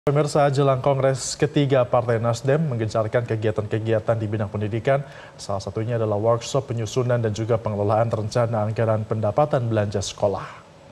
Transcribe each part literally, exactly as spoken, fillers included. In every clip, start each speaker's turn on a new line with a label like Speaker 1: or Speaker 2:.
Speaker 1: Pemirsa, jelang Kongres ketiga Partai Nasdem menggencarkan kegiatan-kegiatan di bidang pendidikan. Salah satunya adalah workshop penyusunan dan juga pengelolaan rencana anggaran pendapatan belanja sekolah.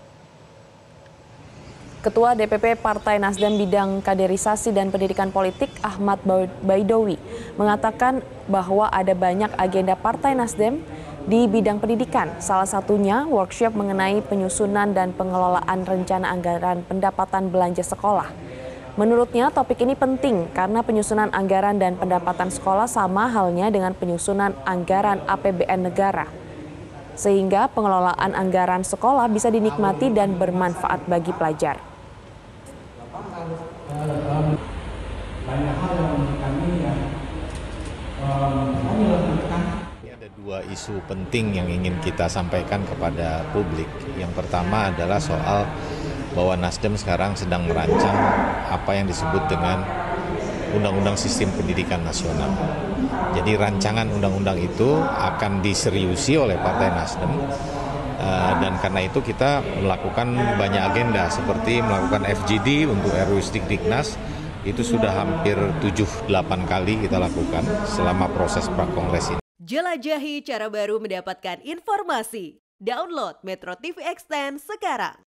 Speaker 2: Ketua D P P Partai Nasdem bidang kaderisasi dan pendidikan politik Ahmad Baidowi mengatakan bahwa ada banyak agenda Partai Nasdem di bidang pendidikan. Salah satunya workshop mengenai penyusunan dan pengelolaan rencana anggaran pendapatan belanja sekolah. Menurutnya topik ini penting karena penyusunan anggaran dan pendapatan sekolah sama halnya dengan penyusunan anggaran A P B N negara. Sehingga pengelolaan anggaran sekolah bisa dinikmati dan bermanfaat bagi pelajar.
Speaker 3: Ada dua isu penting yang ingin kita sampaikan kepada publik. Yang pertama adalah soal bahwa Nasdem sekarang sedang merancang apa yang disebut dengan Undang-Undang Sistem Pendidikan Nasional. Jadi rancangan undang-undang itu akan diseriusi oleh Partai Nasdem dan karena itu kita melakukan banyak agenda seperti melakukan F G D untuk R U Stikdiknas. Itu sudah hampir tujuh delapan kali kita lakukan selama proses prakongres ini.
Speaker 4: Jelajahi cara baru mendapatkan informasi. Download Metro T V Extend sekarang.